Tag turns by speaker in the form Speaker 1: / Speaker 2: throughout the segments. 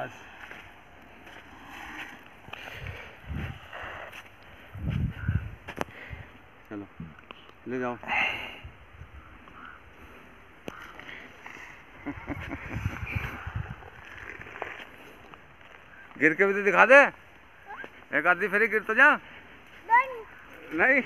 Speaker 1: बस चलो ले जाओ। गिर के भी तो दिखा दे, एक आधी फेरी गिर तो जा। नहीं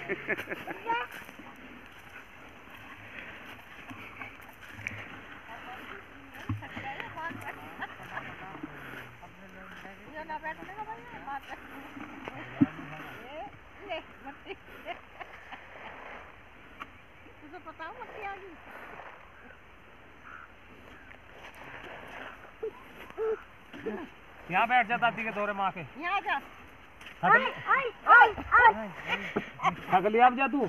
Speaker 1: यहाँ बैठ जा दादी के दौरे माँ के। यहाँ जा। थक लिया अब जा तू।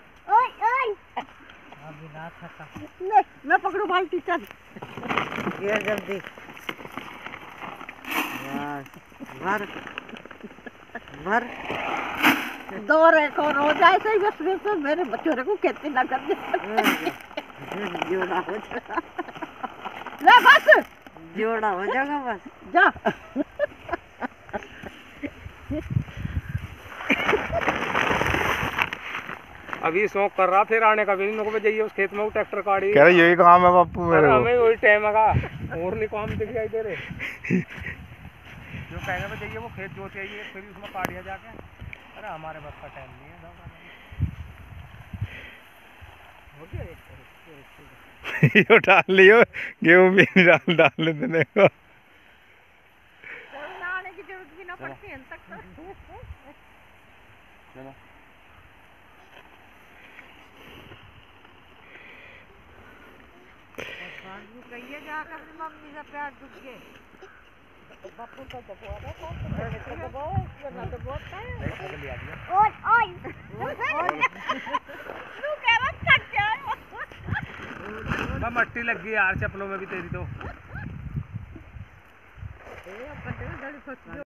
Speaker 1: अभी ना थका। ले मैं पकड़ू बाल्टी चल। ये जल्दी। भर भर दौरे कौन हो जाए सही बस तो मेरे बच्चों को खेती ना कर दे। जोड़ा हो जाएगा। ले बस जोड़ा हो जाएगा बस जा। अभी शौक कर रहा फिर आने का भी मेरे को जाइए उस खेत में वो ट्रैक्टर गाड़ी कह रहा यही काम है बापू मेरे को। हमें वही टाइम है और नहीं काम दिखाई दे रहे जो कहेंगे मैं जाइए वो खेत जोत आइए फिर उसमें काटिया जाके। अरे हमारे बस का टाइम नहीं है। यो डाल लियो गेहूं भी डाल देने को आने की जरूरत भी ना पड़ती है तक। चलो कहिए जाकर मम्मी से प्यार दुख के बापू का दबावा था वरना तो बहुत है। ओए ओए तू कह रहा थक गया। मट्टी लग गई यार चप्पलों में भी तेरी तो।